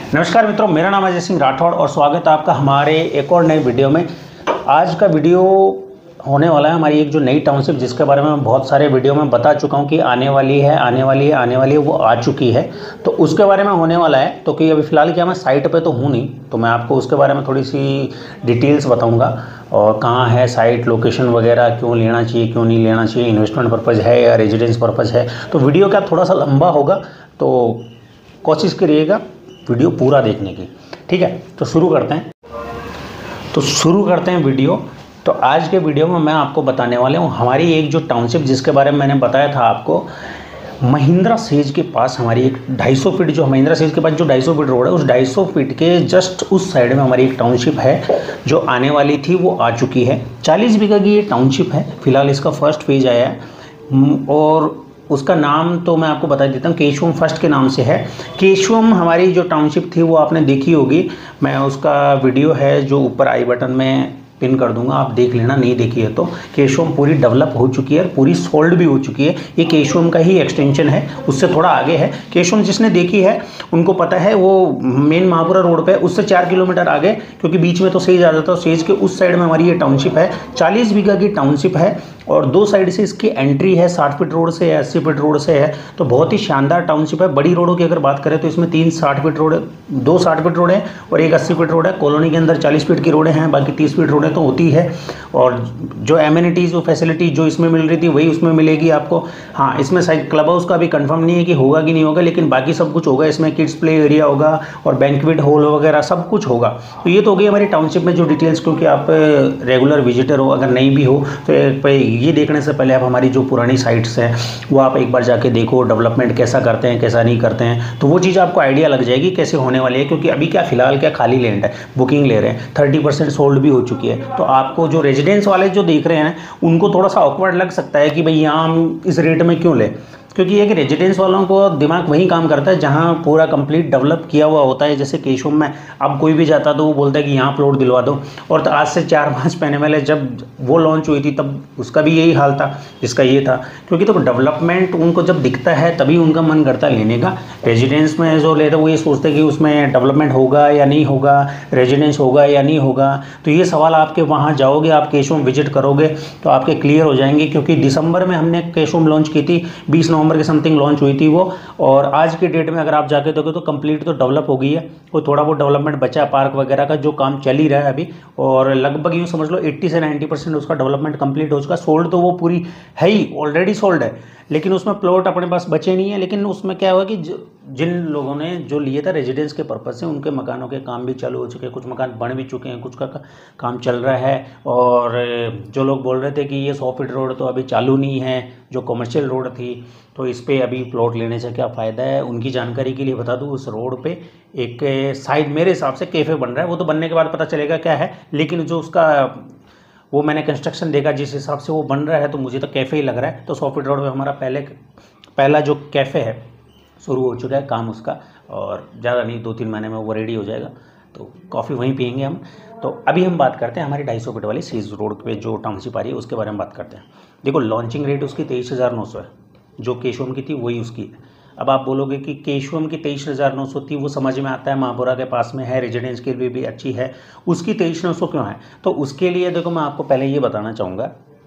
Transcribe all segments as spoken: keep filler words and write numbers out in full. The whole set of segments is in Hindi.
नमस्कार मित्रों, मेरा नाम अजय सिंह राठौड़ और स्वागत है आपका हमारे एक और नए वीडियो में। आज का वीडियो होने वाला है हमारी एक जो नई टाउनशिप, जिसके बारे में मैं बहुत सारे वीडियो में बता चुका हूं कि आने वाली है आने वाली है आने वाली है वो आ चुकी है, तो उसके बारे में होने वाला है। तो कि अभी फ़िलहाल क्या मैं साइट पे तो हूँ नहीं, तो मैं आपको उसके बारे में थोड़ी सी डिटेल्स बताऊँगा और कहाँ है साइट, लोकेशन वगैरह, क्यों लेना चाहिए क्यों नहीं लेना चाहिए, इन्वेस्टमेंट पर्पज़ है या रेजिडेंस पर्पज़ है। तो वीडियो क्या थोड़ा सा लंबा होगा, तो कोशिश करिएगा वीडियो पूरा देखने की, ठीक है। तो शुरू करते हैं तो शुरू करते हैं वीडियो। तो आज के वीडियो में मैं आपको बताने वाले हूँ हमारी एक जो टाउनशिप, जिसके बारे में मैंने बताया था आपको, महिंद्रा सेज के पास हमारी एक ढाई सौ फीट जो महिंद्रा सेज के पास जो ढाई सौ फीट रोड है, उस ढाई सौ फीट के जस्ट उस साइड में हमारी एक टाउनशिप है जो आने वाली थी, वो आ चुकी है। चालीस बीघा की ये टाउनशिप है। फिलहाल इसका फर्स्ट फेज आया है और उसका नाम तो मैं आपको बता देता हूँ, केशवम फर्स्ट के नाम से है। केशवम हमारी जो टाउनशिप थी वो आपने देखी होगी, मैं उसका वीडियो है जो ऊपर आई बटन में पिन कर दूंगा, आप देख लेना, नहीं देखी है तो। केशवम पूरी डेवलप हो चुकी है, पूरी सोल्ड भी हो चुकी है। ये केशवम का ही एक्सटेंशन है, उससे थोड़ा आगे है। केशवम जिसने देखी है उनको पता है, वो मेन महापुरा रोड पे, उससे चार किलोमीटर आगे, क्योंकि बीच में तो सेज आ जाता है, सेज के उस साइड में हमारी ये टाउनशिप है। चालीस बीघा की टाउनशिप है और दो साइड से इसकी एंट्री है, साठ फीट रोड से है, अस्सी फीट रोड से है। तो बहुत ही शानदार टाउनशिप है। बड़ी रोडों की अगर बात करें तो इसमें तीन साठ फीट रोड, दो साठ फीट रोड है और एक अस्सी फीट रोड है। कॉलोनी के अंदर चालीस फीट की रोडें हैं, बाकी तीस फीट रोडें तो होती है। और जो एमिनिटीज़, वो फैसिलिटी जो इसमें मिल रही थी वही उसमें मिलेगी आपको। हाँ, इसमें शायद क्लब हाउस का भी कंफर्म नहीं है कि होगा कि नहीं होगा, लेकिन बाकी सब कुछ होगा। इसमें किड्स प्ले एरिया होगा और बैंक्वेट हॉल वगैरह सब कुछ होगा। तो ये तो हो गई हमारी टाउनशिप में जो डिटेल्स, क्योंकि आप रेगुलर विजिटर हो, अगर नहीं भी हो तो ये देखने से पहले आप हमारी जो पुरानी साइट्स हैं वो आप एक बार जाके देखो, डेवलपमेंट कैसा करते हैं कैसा नहीं करते हैं, तो वो चीज़ आपको आइडिया लग जाएगी कैसे होने वाली है। क्योंकि अभी क्या फ़िलहाल क्या खाली लैंड है, बुकिंग ले रहे हैं, थर्टी परसेंट सोल्ड भी हो चुकी है। तो आपको जो रेजिडेंस वाले जो देख रहे हैं उनको थोड़ा सा ऑकवर्ड लग सकता है कि भाई यहाँ हम इस रेट में क्यों लें, क्योंकि ये कि रेजिडेंस वालों को दिमाग वही काम करता है जहाँ पूरा कंप्लीट डेवलप किया हुआ होता है। जैसे केशवम में अब कोई भी जाता तो वो बोलता है कि यहाँ प्लॉट दिलवा दो। और तो आज से चार पाँच महीने पहले जब वो लॉन्च हुई थी तब उसका भी यही हाल था जिसका ये था, क्योंकि तो डेवलपमेंट उनको जब दिखता है तभी उनका मन करता है लेने का। रेजिडेंस में जो लेते वो ये सोचते कि उसमें डेवलपमेंट होगा या नहीं होगा, रेजिडेंस होगा या नहीं होगा। तो ये सवाल आपके वहाँ जाओगे, आप केशवम विजिट करोगे तो आपके क्लियर हो जाएंगे। क्योंकि दिसंबर में हमने केशवम लॉन्च की थी, बीस नवंबर के समथिंग लॉन्च हुई थी वो, और आज के डेट में अगर आप जाके दोगे तो कंप्लीट तो डेवलप हो गई है। वो थोड़ा बहुत डेवलपमेंट बचा है, पार्क वगैरह का जो काम चल ही रहा है अभी, और लगभग यूँ समझ लो अस्सी से नब्बे परसेंट उसका डेवलपमेंट कंप्लीट हो चुका। सोल्ड तो वो पूरी है ही, ऑलरेडी सोल्ड है, लेकिन उसमें प्लॉट अपने पास बचे नहीं है। लेकिन उसमें क्या हुआ कि जिन लोगों ने जो लिए था रेजिडेंस के पर्पज़ से, उनके मकानों के काम भी चालू हो चुके हैं, कुछ मकान बन भी चुके हैं, कुछ का काम चल रहा है। और जो लोग बोल रहे थे कि ये सौ फीट रोड तो अभी चालू नहीं है, जो कमर्शियल रोड थी, तो इस पर अभी प्लॉट लेने से क्या फ़ायदा है, उनकी जानकारी के लिए बता दूँ, उस रोड पे एक साइड मेरे हिसाब से कैफ़े बन रहा है। वो तो बनने के बाद पता चलेगा क्या है, लेकिन जो उसका वो मैंने कंस्ट्रक्शन देखा जिस हिसाब से वो बन रहा है तो मुझे तो कैफ़े ही लग रहा है। तो सौ फीट रोड में हमारा पहले पहला जो कैफ़े है शुरू हो चुका है काम उसका, और ज़्यादा नहीं, दो तीन महीने में वो रेडी हो जाएगा, तो कॉफ़ी वहीं पियेंगे हम। तो अभी हम बात करते हैं हमारी ढाई सौ फीट वाली सीज रोड पे जो टाउनशिप आ रही है उसके बारे में बात करते हैं। देखो, लॉन्चिंग रेट उसकी तेईस हज़ार नौ सौ है, जो केशवम की थी वही उसकी है। अब आप बोलोगे कि केशवम की तेईस हज़ार नौ सौ थी, वो समझ में आता है, महापुरा के पास में है, रेजिडेंस के लिए भी अच्छी है, उसकी तेईस नौ सौ क्यों है? तो उसके लिए देखो मैं आपको पहले ये बताना चाहूँगा,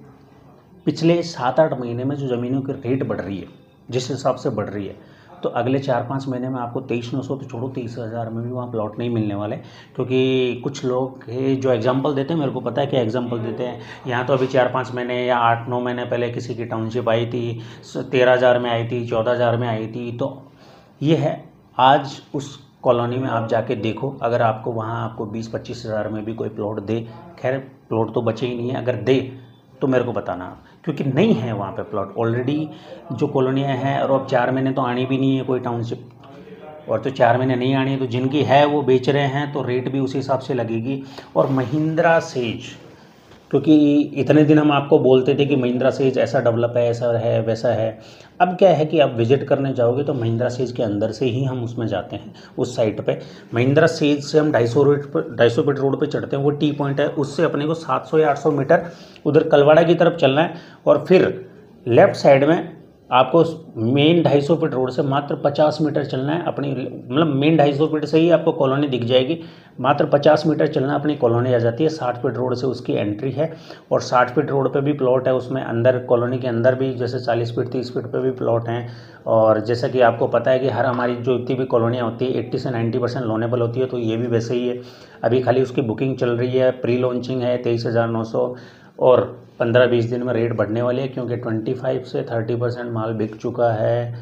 पिछले सात आठ महीने में जो ज़मीनों की रेट बढ़ रही है, जिस हिसाब से बढ़ रही है, तो अगले चार पाँच महीने में आपको तेईस नौ सौ तो छोड़ो, तेईस हज़ार में भी वहाँ प्लॉट नहीं मिलने वाले। क्योंकि कुछ लोग जो एग्जांपल देते हैं, मेरे को पता है क्या एग्जांपल देते हैं। यहाँ तो अभी चार पाँच महीने या आठ नौ महीने पहले किसी की टाउनशिप आई थी, तेरह हज़ार में आई थी, चौदह हज़ार में आई थी। तो ये है, आज उस कॉलोनी में आप जाके देखो, अगर आपको वहाँ आपको बीस पच्चीस हज़ार में भी कोई प्लॉट दे, खैर प्लॉट तो बचे ही नहीं है, अगर दे तो मेरे को बताना, क्योंकि नहीं है वहाँ पे प्लॉट। ऑलरेडी जो कॉलोनियाँ हैं, और अब चार महीने तो आनी भी नहीं है कोई टाउनशिप, और तो चार महीने नहीं आनी है, तो जिनकी है वो बेच रहे हैं, तो रेट भी उसी हिसाब से लगेगी। और महिंद्रा सेज, क्योंकि इतने दिन हम आपको बोलते थे कि महिंद्रा सेज ऐसा डेवलप है, ऐसा है, वैसा है। अब क्या है कि आप विजिट करने जाओगे तो महिंद्रा सेज के अंदर से ही हम उसमें जाते हैं, उस साइट पे। महिंद्रा सेज से हम ढाई सौ रोड पर ढाई सौ फीट रोड पे चढ़ते हैं, वो टी पॉइंट है, उससे अपने को सात सौ या आठ सौ मीटर उधर कलवाड़ा की तरफ चलना है, और फिर लेफ़्ट साइड में आपको मेन ढाई सौ फीट रोड से मात्र पचास मीटर चलना है अपनी, मतलब मेन ढाई सौ फीट से ही आपको कॉलोनी दिख जाएगी। मात्र पचास मीटर चलना अपनी कॉलोनी आ जाती है। साठ फीट रोड से उसकी एंट्री है और साठ फीट रोड पे भी प्लॉट है, उसमें अंदर कॉलोनी के अंदर भी जैसे चालीस फीट तीस फीट पे भी प्लॉट हैं। और जैसा कि आपको पता है कि हर हमारी जो इतनी भी कॉलोनियाँ होती है अस्सी से नब्बे परसेंट लोनेबल होती है, तो ये भी वैसे ही है। अभी खाली उसकी बुकिंग चल रही है, प्री लॉन्चिंग है तेईस हज़ार नौ सौ और पंद्रह बीस दिन में रेट बढ़ने वाली है, क्योंकि पच्चीस से तीस परसेंट माल बिक चुका है।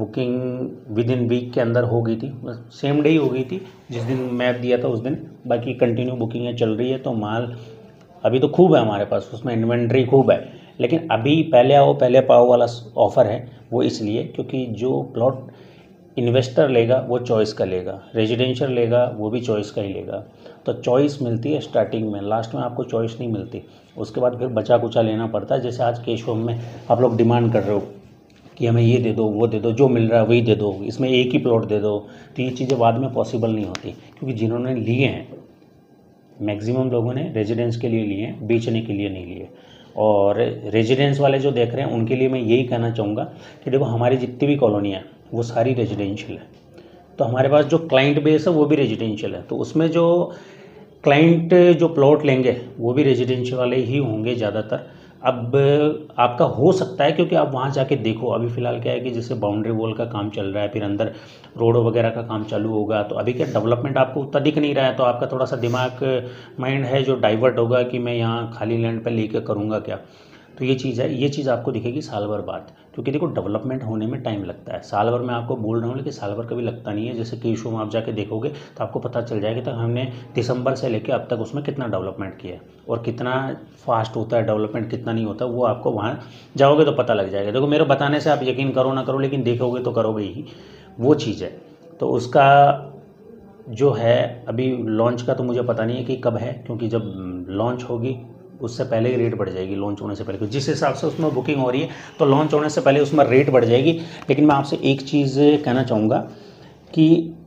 बुकिंग विद इन वीक के अंदर हो गई थी, सेम डे ही हो गई थी जिस दिन मैप दिया था उस दिन। बाकी कंटिन्यू बुकिंगें चल रही है, तो माल अभी तो खूब है हमारे पास, उसमें इन्वेंट्री खूब है। लेकिन अभी पहले आओ पहले पाओ वाला ऑफ़र है, वो इसलिए क्योंकि जो प्लॉट इन्वेस्टर लेगा वो चॉइस का लेगा, रेजिडेंशियल लेगा वो भी चॉइस का ही लेगा। तो चॉइस मिलती है स्टार्टिंग में, लास्ट में आपको चॉइस नहीं मिलती। उसके बाद फिर बचा कुचा लेना पड़ता है। जैसे आज केश होम में आप लोग डिमांड कर रहे हो कि हमें ये दे दो वो दे दो, जो मिल रहा है वही दे दो, इसमें एक ही प्लॉट दे दो, तो ये चीज़ें बाद में पॉसिबल नहीं होती। क्योंकि जिन्होंने लिए हैं, मैक्सिमम लोगों ने रेजिडेंस के लिए लिए हैं, बेचने के लिए नहीं लिए। और रेजिडेंस वाले जो देख रहे हैं उनके लिए मैं यही कहना चाहूँगा कि देखो हमारी जितनी भी कॉलोनियाँ हैं वो सारी रेजिडेंशियल है, तो हमारे पास जो क्लाइंट बेस है वो भी रेजिडेंशियल है। तो उसमें जो क्लाइंट जो प्लॉट लेंगे वो भी रेजिडेंशियल वाले ही होंगे ज़्यादातर। अब आपका हो सकता है, क्योंकि आप वहाँ जाके देखो, अभी फ़िलहाल क्या है कि जैसे बाउंड्री वॉल का काम चल रहा है, फिर अंदर रोड वगैरह का काम चालू होगा, तो अभी क्या डेवलपमेंट आपको उतना दिख नहीं रहा है, तो आपका थोड़ा सा दिमाग माइंड है जो डाइवर्ट होगा कि मैं यहाँ खाली लैंड पर लेके करूँगा क्या। तो ये चीज़ है, ये चीज़ आपको दिखेगी साल भर बाद, क्योंकि देखो डेवलपमेंट होने में टाइम लगता है। साल भर मैं आपको बोल रहा हूँ, लेकिन साल भर कभी लगता नहीं है। जैसे केश होम आप जाके देखोगे तो आपको पता चल जाएगा कि हमने दिसंबर से लेकर अब तक उसमें कितना डेवलपमेंट किया है और कितना फास्ट होता है डेवलपमेंट, कितना नहीं होता, वो आपको वहाँ जाओगे तो पता लग जाएगा। देखो मेरे बताने से आप यकीन करो ना करो, लेकिन देखोगे तो करोगे ही, वो चीज़ है। तो उसका जो है अभी लॉन्च का तो मुझे पता नहीं है कि कब है, क्योंकि जब लॉन्च होगी उससे पहले ही रेट बढ़ जाएगी, लॉन्च होने से पहले। जिस हिसाब से उसमें बुकिंग हो रही है तो लॉन्च होने से पहले उसमें रेट बढ़ जाएगी। लेकिन मैं आपसे एक चीज़ कहना चाहूँगा कि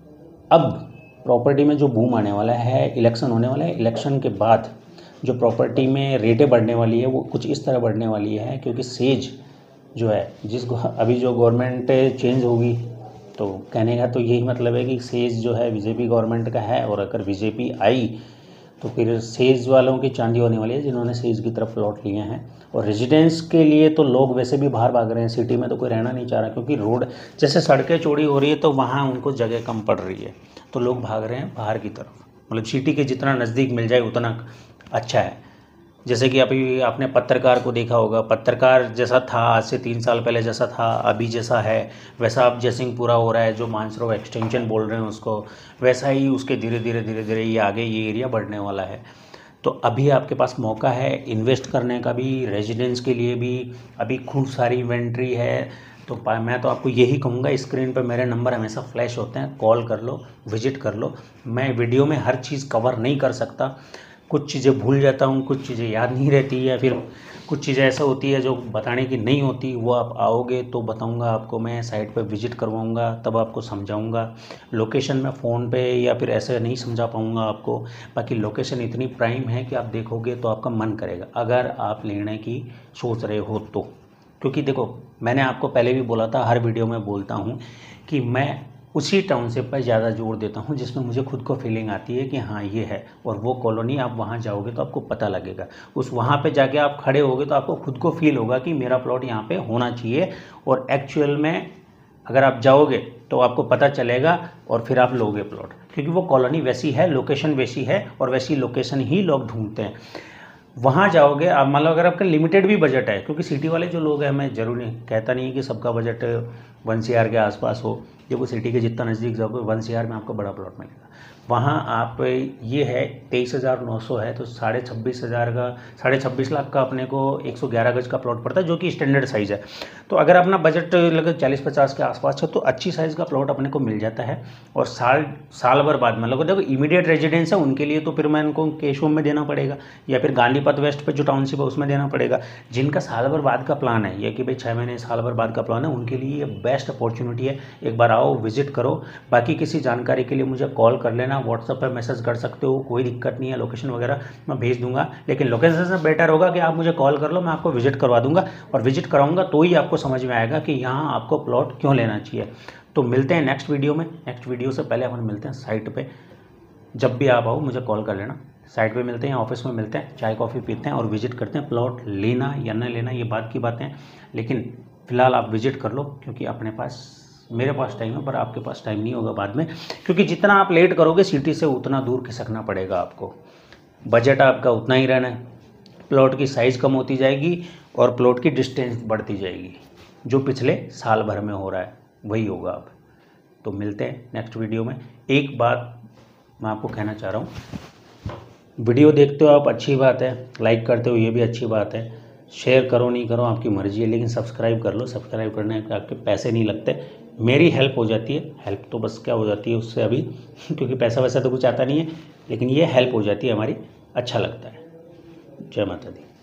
अब प्रॉपर्टी में जो बूम आने वाला है, इलेक्शन होने वाला है, इलेक्शन के बाद जो प्रॉपर्टी में रेटें बढ़ने वाली है वो कुछ इस तरह बढ़ने वाली है, क्योंकि सेज जो है, जिस अभी जो गवर्नमेंट चेंज होगी, तो कहने का तो यही मतलब है कि सेज जो है बीजेपी गवर्नमेंट का है, और अगर बीजेपी आई तो फिर सेज वालों की चांदी होने वाली है जिन्होंने सेज की तरफ प्लॉट लिए हैं। और रेजिडेंस के लिए तो लोग वैसे भी बाहर भाग रहे हैं, सिटी में तो कोई रहना नहीं चाह रहा, क्योंकि रोड जैसे सड़कें चौड़ी हो रही है तो वहाँ उनको जगह कम पड़ रही है, तो लोग भाग रहे हैं बाहर की तरफ। मतलब सिटी के जितना नज़दीक मिल जाए उतना अच्छा है। जैसे कि अभी आपने पत्रकार को देखा होगा, पत्रकार जैसा था आज से तीन साल पहले, जैसा था अभी जैसा है वैसा अब जयसिंहपुरा हो रहा है, जो मानसरोवर एक्सटेंशन बोल रहे हैं उसको, वैसा ही उसके धीरे धीरे धीरे धीरे ये आगे ये एरिया बढ़ने वाला है। तो अभी आपके पास मौका है इन्वेस्ट करने का भी, रेजिडेंस के लिए भी अभी खूब सारी इन्वेंट्री है। तो मैं तो आपको यही कहूँगा, स्क्रीन पर मेरे नंबर हमेशा फ्लैश होते हैं, कॉल कर लो, विजिट कर लो। मैं वीडियो में हर चीज़ कवर नहीं कर सकता, कुछ चीज़ें भूल जाता हूँ, कुछ चीज़ें याद नहीं रहती है, फिर कुछ चीज़ें ऐसा होती है जो बताने की नहीं होती, वो आप आओगे तो बताऊँगा आपको, मैं साइट पे विज़िट करवाऊँगा, तब आपको समझाऊँगा। लोकेशन में फ़ोन पे या फिर ऐसे नहीं समझा पाऊँगा आपको। बाकी लोकेशन इतनी प्राइम है कि आप देखोगे तो आपका मन करेगा, अगर आप लेने की सोच रहे हो तो। क्योंकि देखो मैंने आपको पहले भी बोला था, हर वीडियो में बोलता हूँ कि मैं उसी टाउनशिप पर ज़्यादा जोर देता हूँ जिसमें मुझे खुद को फीलिंग आती है कि हाँ ये है। और वो कॉलोनी आप वहाँ जाओगे तो आपको पता लगेगा, उस वहाँ पे जाके आप खड़े होगे तो आपको खुद को फील होगा कि मेरा प्लॉट यहाँ पे होना चाहिए। और एक्चुअल में अगर आप जाओगे तो आपको पता चलेगा और फिर आप लोगे प्लॉट, क्योंकि वो कॉलोनी वैसी है, लोकेशन वैसी है, और वैसी लोकेशन ही लोग ढूंढते हैं। वहाँ जाओगे आप, मान लो अगर आपका लिमिटेड भी बजट है, क्योंकि सिटी वाले जो लोग हैं, मैं जरूर नहीं कहता नहीं कि सबका बजट वन सी आर के आसपास हो, जब वो सिटी के जितना नज़दीक जाओगे वन सी आर में आपको बड़ा प्लॉट मिलेगा। वहाँ आप ये है तेईस हज़ार नौ सौ है, तो साढ़े छब्बीस हज़ार का साढ़े छब्बीस लाख का अपने को एक सौ ग्यारह गज का प्लॉट पड़ता है, जो कि स्टैंडर्ड साइज़ है। तो अगर अपना बजट लगभग चालीस पचास के आसपास है तो अच्छी साइज़ का प्लॉट अपने को मिल जाता है। और साल साल भर बाद मतलब देखो इमीडिएट रेजिडेंस है उनके लिए तो फिर मैं इनको केश होम में देना पड़ेगा, या फिर गांधी पथ वेस्ट पे जो टाउनशिप है उसमें देना पड़ेगा। जिनका साल भर बाद का प्लान है, ये कि भाई छः महीने साल भर बाद का प्लान है, उनके लिए ये बेस्ट अपॉर्चुनिटी है। एक बार आओ, विजिट करो। बाकी किसी जानकारी के लिए मुझे कॉल कर लेना। लेना, व्हाट्सएप पर मैसेज कर सकते हो, कोई दिक्कत नहीं है, लोकेशन वगैरह मैं भेज दूंगा। लेकिन लोकेशन से बेटर होगा कि आप मुझे कॉल कर लो, मैं आपको विजिट करवा दूंगा, और विजिट कराऊंगा तो ही आपको समझ में आएगा कि यहाँ आपको प्लॉट क्यों लेना चाहिए। तो मिलते हैं नेक्स्ट वीडियो में। नेक्स्ट वीडियो से पहले अपन मिलते हैं साइट पर। जब भी आप आओ मुझे कॉल कर लेना, साइट पे मिलते हैं, ऑफिस में मिलते हैं, चाय कॉफ़ी पीते हैं और विजिट करते हैं। प्लॉट लेना या न लेना ये बात की बातें हैं, लेकिन फ़िलहाल आप विजिट कर लो, क्योंकि अपने पास, मेरे पास टाइम है पर आपके पास टाइम नहीं होगा बाद में, क्योंकि जितना आप लेट करोगे सिटी से उतना दूर खिसकना पड़ेगा आपको। बजट आपका उतना ही रहना है, प्लॉट की साइज़ कम होती जाएगी और प्लॉट की डिस्टेंस बढ़ती जाएगी। जो पिछले साल भर में हो रहा है वही होगा अब। तो मिलते हैं नेक्स्ट वीडियो में। एक बात मैं आपको कहना चाह रहा हूँ, वीडियो देखते हो आप, अच्छी बात है, लाइक करते हो ये भी अच्छी बात है, शेयर करो नहीं करो आपकी मर्जी है, लेकिन सब्सक्राइब कर लो। सब्सक्राइब करने के आपके पैसे नहीं लगते, मेरी हेल्प हो जाती है। हेल्प तो बस क्या हो जाती है उससे अभी क्योंकि पैसा वैसा तो कुछ आता नहीं है, लेकिन ये हेल्प हो जाती है हमारी, अच्छा लगता है। जय माता दी।